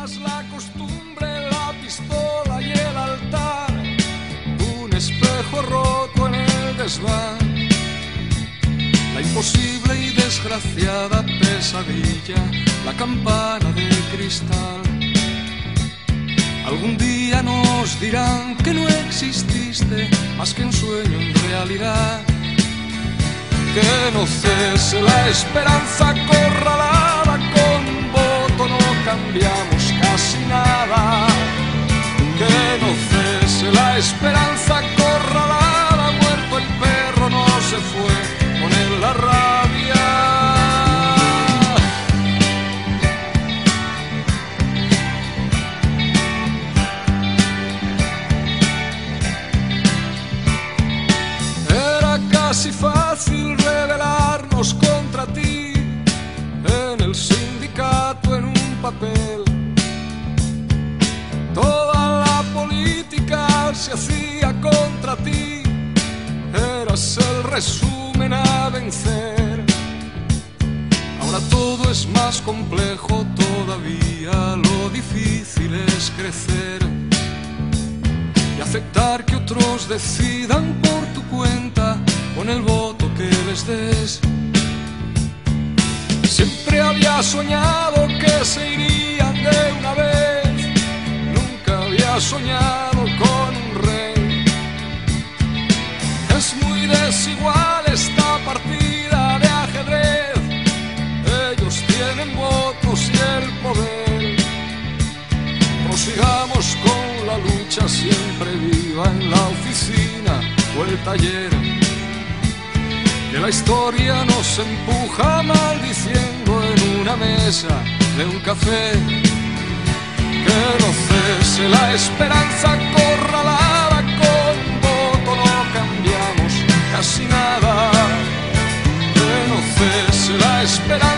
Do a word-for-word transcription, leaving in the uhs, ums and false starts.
tras la costumbre, la pistola y el altar, un espejo roto en el desván, la imposible y desgraciada pesadilla, la campana de cristal. Algún día nos dirán que no exististe más que un sueño en realidad. Que no cese la esperanza acorralada, con un voto no cambiamos casi nada. Que no cese la esperanza acorralada, muerto el perro no se fue con él la rabia. Era casi fácil rebelarnos contra ti, en el sindicato, en un papel. Toda la política se hacía contra ti, eras el resumen a vencer. Ahora todo es más complejo todavía, lo difícil es crecer y aceptar que otros decidan por tu cuenta con el voto que les des. Siempre había soñado que se irían de una vez, nunca había soñado con un rey. Es muy desigual esta partida de ajedrez, ellos tienen votos y el poder. Prosigamos con la lucha siempre viva en la oficina o el taller, que la historia nos empuja maldiciendo en una mesa de un café. Que no cese la esperanza acorralada, con un voto no cambiamos casi nada. Que no cese la esperanza